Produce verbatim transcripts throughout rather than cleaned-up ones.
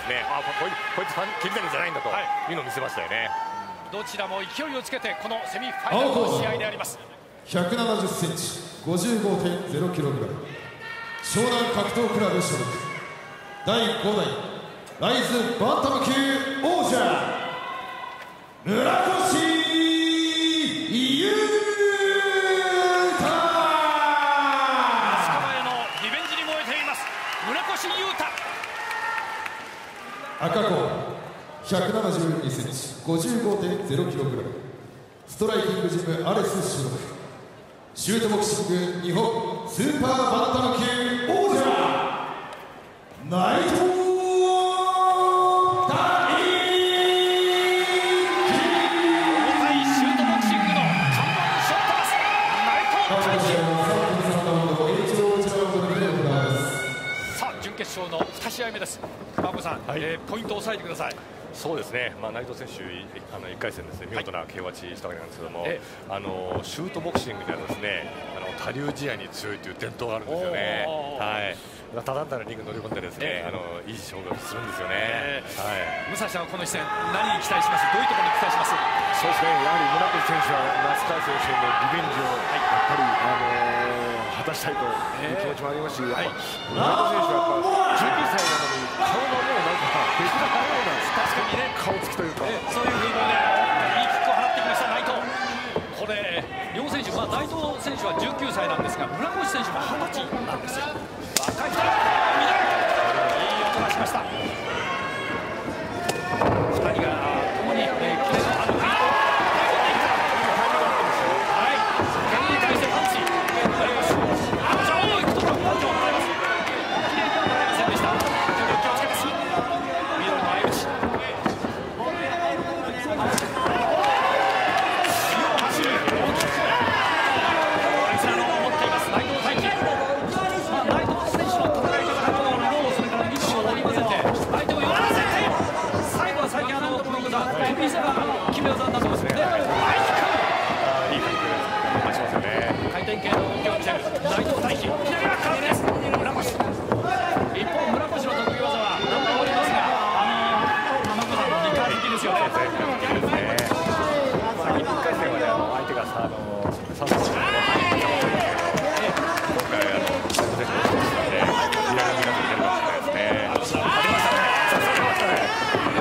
ですね、あこいこいつ桐谷じゃないんだというのを見せましたよね。 どちらも勢いをつけてこのセミファイナルの試合であります。 ひゃくななじゅっセンチ ごじゅうごてんゼロキログラム 湘南格闘クラブ所属だいごだいライズバンタム級王者村越裕太。 足利へのリベンジに燃えています村越裕太。 赤コーナーひゃくななじゅうにセンチ ごじゅうごてんゼロキログラム ストライキングジムアレス所属シュートボクシング日本スーパーバンタム級王者内藤大輝。 シュートボクシングの看板ショットです内藤大輝。さあ準決勝のに試合目です。川越さん、はい、えー、ポイントを押さえてください。 そうですね、まあ、内藤選手、あのいっかい戦ですね、見事な ケーオー 勝ちしたわけなんですけども、はい、あのシュートボクシングにはですね、あの多流試合に強いという伝統があるんですよね。はい。ただただリング乗り込んでですね、あのいい勝負をするんですよね。はい。 武蔵はこの一戦何に期待します？どういうところに期待します？ そうですね。やはり村越選手は那須川選手のリベンジをやっぱり、あのー、果たしたいという気持ちもありますし、やっぱ村越選手はやっぱじゅうきゅうさいなのに顔がもうなんか別の顔なんです。 確かにね、 顔つきというか、 そういう風貌でいいキックを放ってきました内藤。これ両選手、まあ、内藤選手はじゅうきゅうさいなんですが村越選手もはたちなんですよ。若い人、いい音がしました。ふたりが共に、えー、キレのあるフィートをはい、現に対してパンチ、あの上位とパンチをもらいます。きれいにはもらえませんでした。気をつけます。ミドルの相打ち、決め技になってますね。 いい感じで待ちますよね。 回転系の動きを見せる内藤大輝。左は空手です。村越。一方村越の得意技は何度もありますが、あの浜子さんの理解的ですよね。 いっかい戦はね、あの相手がさあのサーブを今回あの全然落ちてますので、リラが見なくていけなかったですね。出ましたね。さすが出ましたね。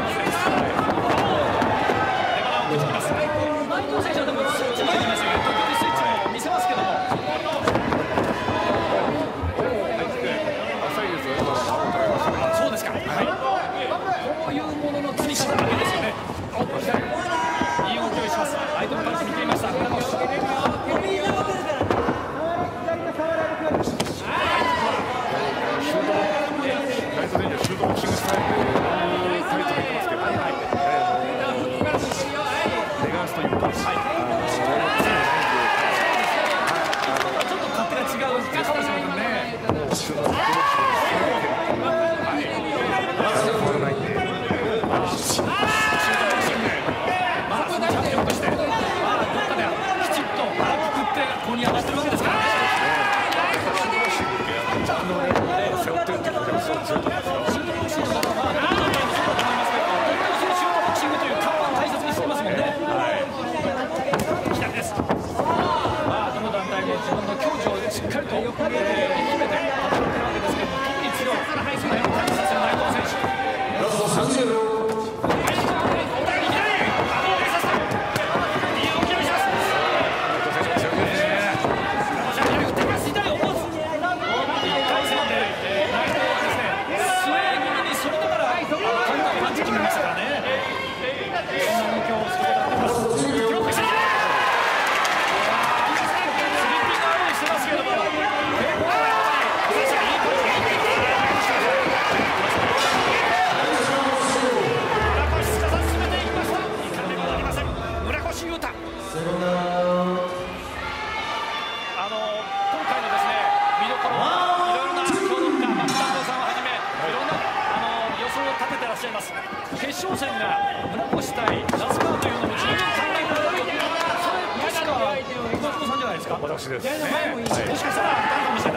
決勝戦が村越対那須川というのも十分考えられる。それ確か熊島さんじゃないですか。 私です。ね、 はい、もしかしたら当たるかもしれない。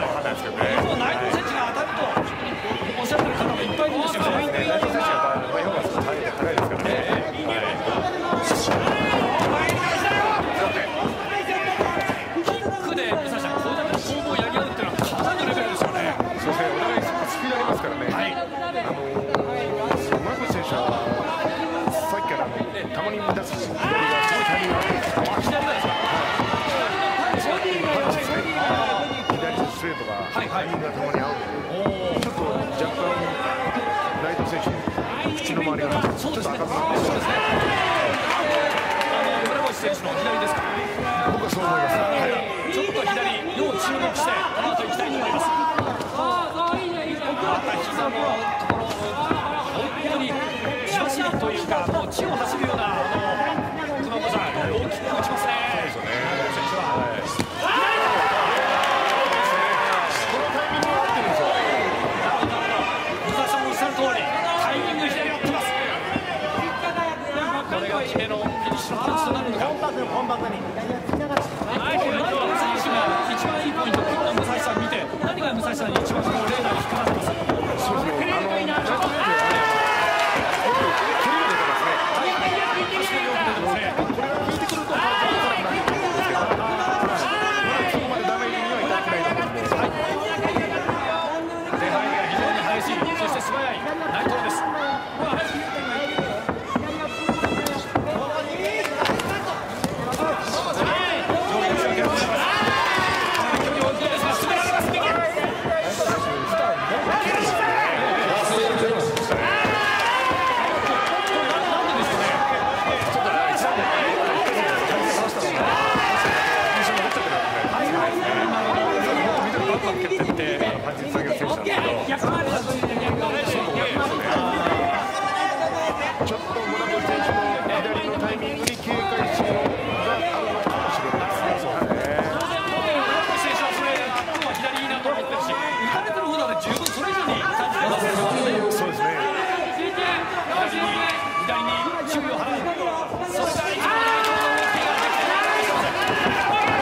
わかんないですけどね。 内藤選手が当たるとおっしゃってる方もいっぱいいるんですよね。 内藤選手がと赤くなってそうですね。あの村越選手の左ですか。 僕はそう思います。はい、 ちょっと左要注目してこの後行きたいと思います。また膝のところ本当にじわしりというかもう血を走るようなあの熊本さん大きく打ちますね。そうですね。選手は。このタイミングを合ってるんですよ。野田さんおっしゃる通りタイミング左合ってます。これが決めのフィニッシュのパンチとなるのか。選手が一番いいポイント、今日の武蔵さん見て何が武蔵さんに一番こうレーダーに引っかかってます。 そうですね。あのジャッジメントはね、蹴りが出てますね。 はい、足がよく出てますね。 これが効いてくるとパンチが辛くなってくるんですけど、まだそこまでダメージには至ってないと思うんで。はい。手配が非常に激しい、そして素早い内藤です。ちょっと村越選手の左のタイミングに警戒心があるのかもしれないですね。 村越選手はそれ今日は左いいなと思ってるし、打たれてる方なら十分それ以上に感じてますよね。そうですね。左に左に守備を払う。それが一番大事な動きができていないかもしれません。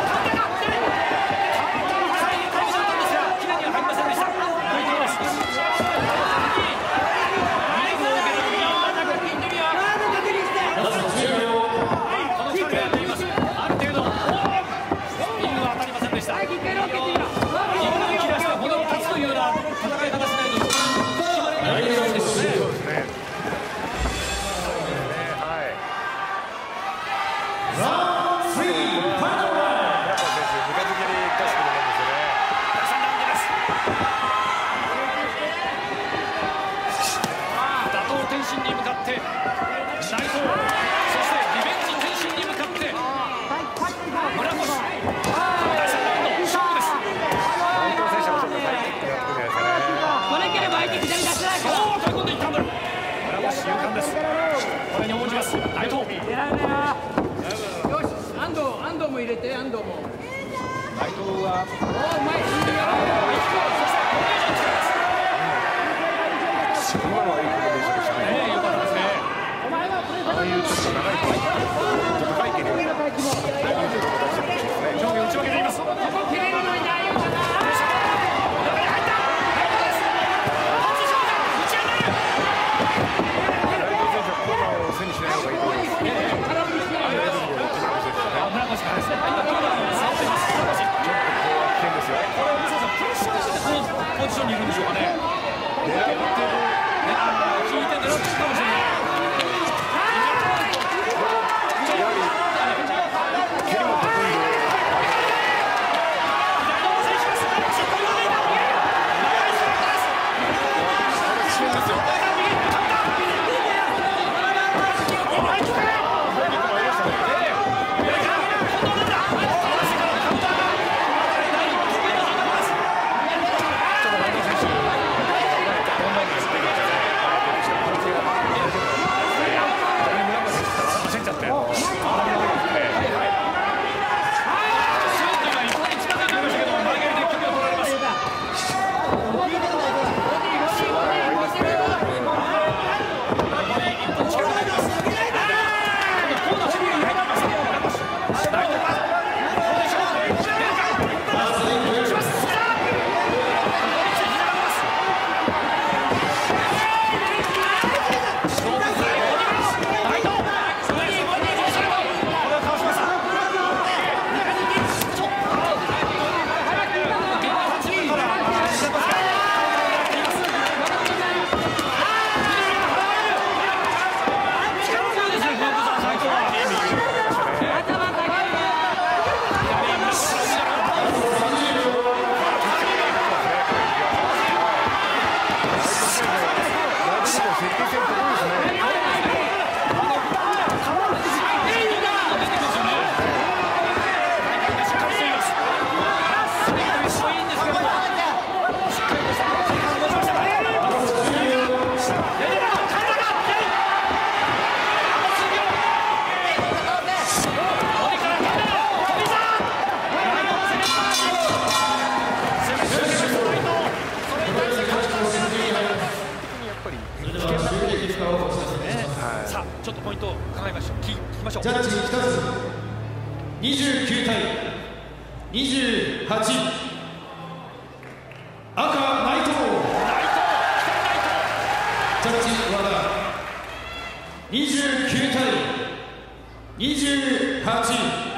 最後回収したんですが、きれいには入りませんでした。抜いています。これに応じます内藤。よし安藤安藤も入れて安藤も内藤はおうまい今のはいいコンビネーションでしたね。 よかったですね。 ああいうちょっと長いポイント高い蹴りを上下打ち分けています。ポジションにいるんでしょうかね。狙ってる、引いて狙ってるかもしれない。 蹴りも得意で。 積極性高いですね。 ちょっとポイントを伺いましょう。聞きましょう。 ジャッジひとつにじゅうきゅうたいにじゅうはち、赤内藤。 内藤、 ジャッジ和田にじゅうきゅうたいにじゅうはち。